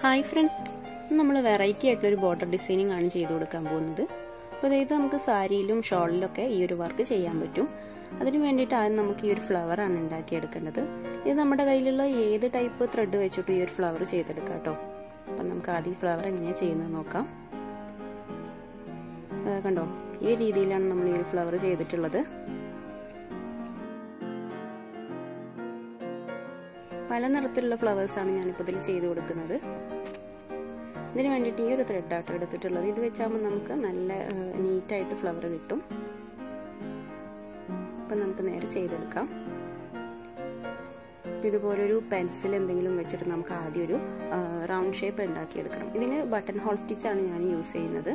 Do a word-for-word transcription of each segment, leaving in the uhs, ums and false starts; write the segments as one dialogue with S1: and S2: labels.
S1: Hi friends, നമ്മൾ variety ആയിട്ടുള്ളൊരു border designing ആണ് ചെയ്ത് കൊടുക്കാൻ പോകുന്നത്. അപ്പോൾ അതായത് നമുക്ക് സാരിയിലും ഷോളിലൊക്കെ ഈ ഒരു വർക്ക് ചെയ്യാൻ പറ്റും. അതിന് വേണ്ടിയിട്ട് ആദ്യം നമുക്ക് ഈ ഒരു ഫ്ലവറാണ് ഉണ്ടാക്കിയെടുക്കേണ്ടത്. ഇത് നമ്മുടെ കയ്യിലുള്ള ഏത് ടൈപ്പ് ത്രെഡ് വെച്ചിട്ട് ഈ ഒരു ഫ്ലവർ ചെയ്തെടുക്കാം കേട്ടോ. അപ്പം നമുക്ക് ആദ്യം ഫ്ലവർ എങ്ങനെയാണ് ചെയ്യുന്നത് നോക്കാം. കണ്ടോ, ഈ രീതിയിലാണ് നമ്മൾ ഈ ഒരു ഫ്ലവർ ചെയ്തിട്ടുള്ളത്. പല നിറത്തിലുള്ള ഫ്ലവേഴ്സാണ് ഞാനിപ്പോൾ ഇതിൽ ചെയ്ത് കൊടുക്കുന്നത്. ഇതിന് വേണ്ടിയിട്ട് ഈ ഒരു ത്രെഡാട്ടോ എടുത്തിട്ടുള്ളത്. ഇത് വെച്ചാകുമ്പോൾ നമുക്ക് നല്ല നീറ്റായിട്ട് ഫ്ലവർ കിട്ടും. അപ്പം നമുക്ക് നേരെ ചെയ്തെടുക്കാം. ഇതുപോലൊരു പെൻസിൽ എന്തെങ്കിലും വെച്ചിട്ട് നമുക്ക് ആദ്യം ഒരു റൗണ്ട് ഷേപ്പ് ഉണ്ടാക്കിയെടുക്കണം. ഇതിന് ബട്ടൺ ഹോൾ സ്റ്റിച്ചാണ് ഞാൻ യൂസ് ചെയ്യുന്നത്.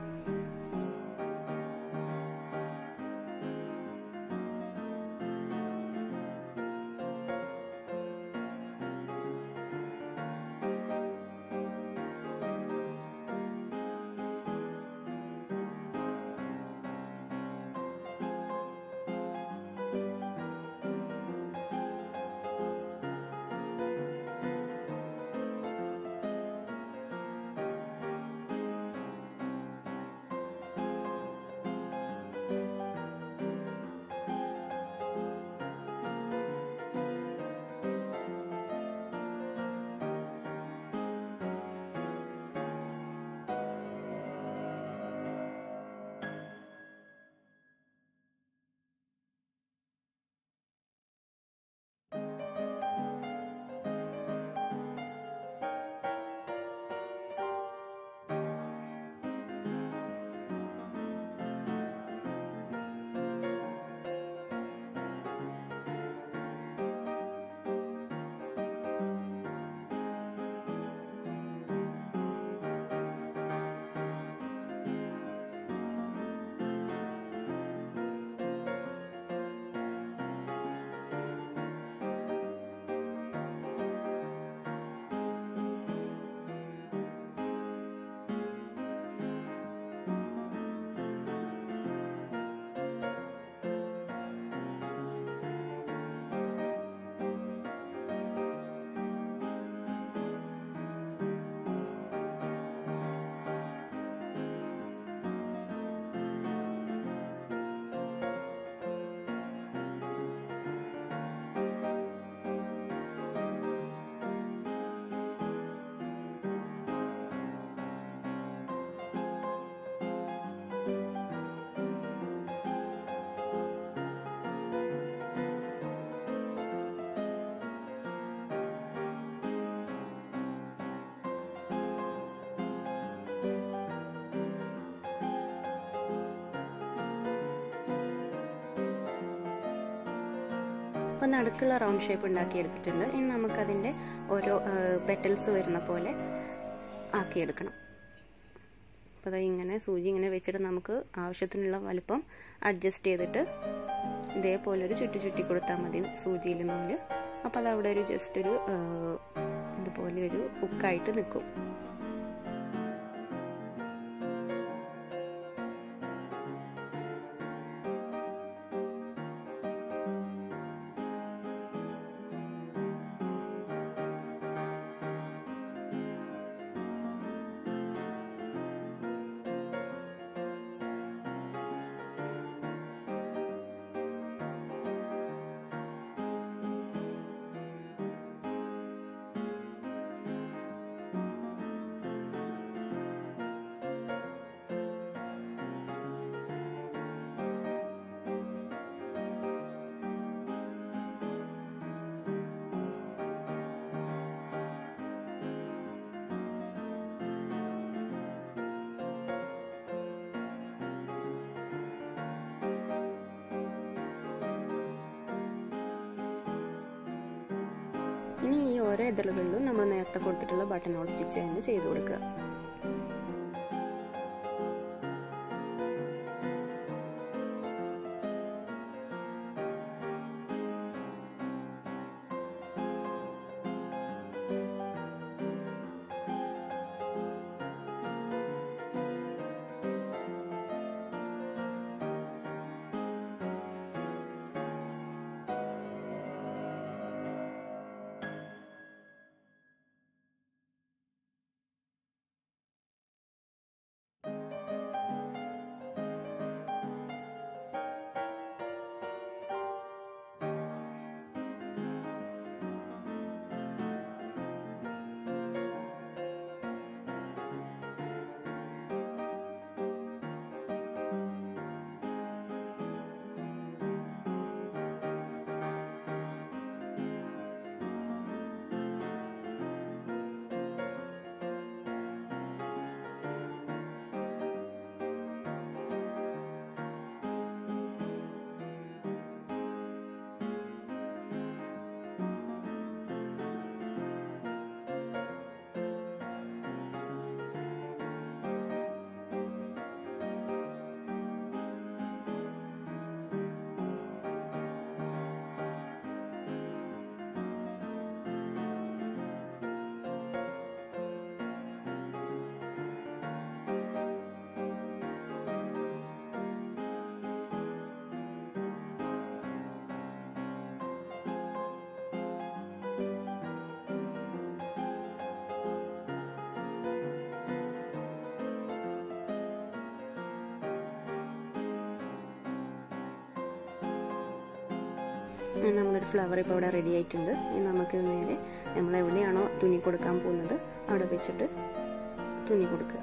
S1: അപ്പോൾ നടുക്കുള്ള റൗണ്ട് ഷേപ്പ് ഉണ്ടാക്കി എടുത്തിട്ടുണ്ട്. ഇനി നമുക്കതിൻ്റെ ഓരോ പെറ്റൽസ് വരുന്ന പോലെ ആക്കിയെടുക്കണം. അപ്പോൾ അത് ഇങ്ങനെ സൂചി ഇങ്ങനെ വെച്ചിട്ട് നമുക്ക് ആവശ്യത്തിനുള്ള വലുപ്പം അഡ്ജസ്റ്റ് ചെയ്തിട്ട് ഇതേപോലെ ഒരു ചുറ്റി ചുറ്റി കൊടുത്താൽ മതി സൂചിയിൽ നൂല്. അപ്പോൾ അത് അവിടെ ഒരു ജസ്റ്റ് ഒരു ഇതുപോലെ ഒരു ഹുക്കായിട്ട് നിൽക്കും. ഇനി ഈ ഓരോ ഇതളുകളിലും നമ്മൾ നേരത്തെ കൊടുത്തിട്ടുള്ള ബട്ടൺ ഹോൾ സ്റ്റിച്ച് തന്നെ ചെയ്ത് കൊടുക്കുക. നമ്മളൊരു ഫ്ലവർ ഇപ്പോൾ ഇവിടെ റെഡി ആയിട്ടുണ്ട്. ഇനി നമുക്ക് നേരെ നമ്മൾ എവിടെയാണോ തുന്നി കൊടുക്കാൻ പോകുന്നത് അവിടെ വെച്ചിട്ട് തുന്നി കൊടുക്കുക.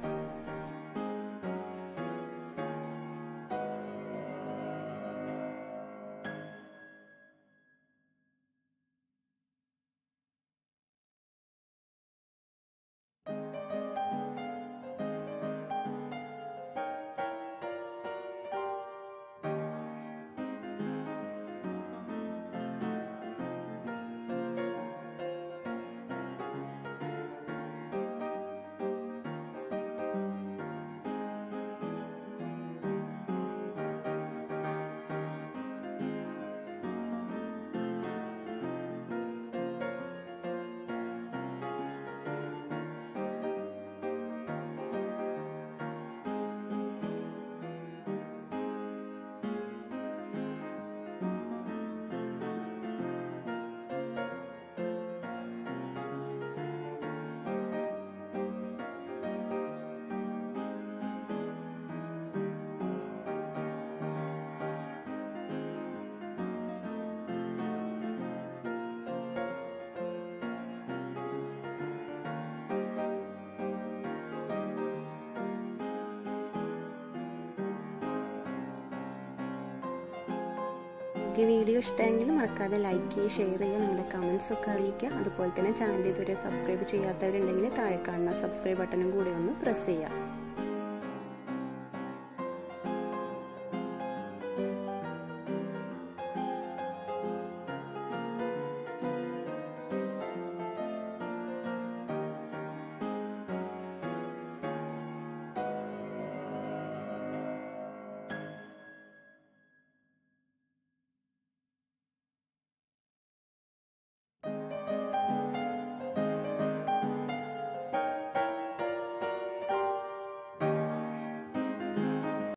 S1: ഈ വീഡിയോ ഇഷ്ടമെങ്കിൽ മറക്കാതെ ലൈക്ക് ചെയ്യുക, ഷെയർ ചെയ്യുക, നിങ്ങളുടെ കമൻസ് ഒക്കെ അറിയിക്കുക. അതുപോലെ തന്നെ ചാനൽ ഇതുവരെ സബ്സ്ക്രൈബ് ചെയ്യാത്തവരുണ്ടെങ്കിൽ താഴെ കാണുന്ന സബ്സ്ക്രൈബ് ബട്ടണും കൂടി ഒന്ന് പ്രസ് ചെയ്യുക.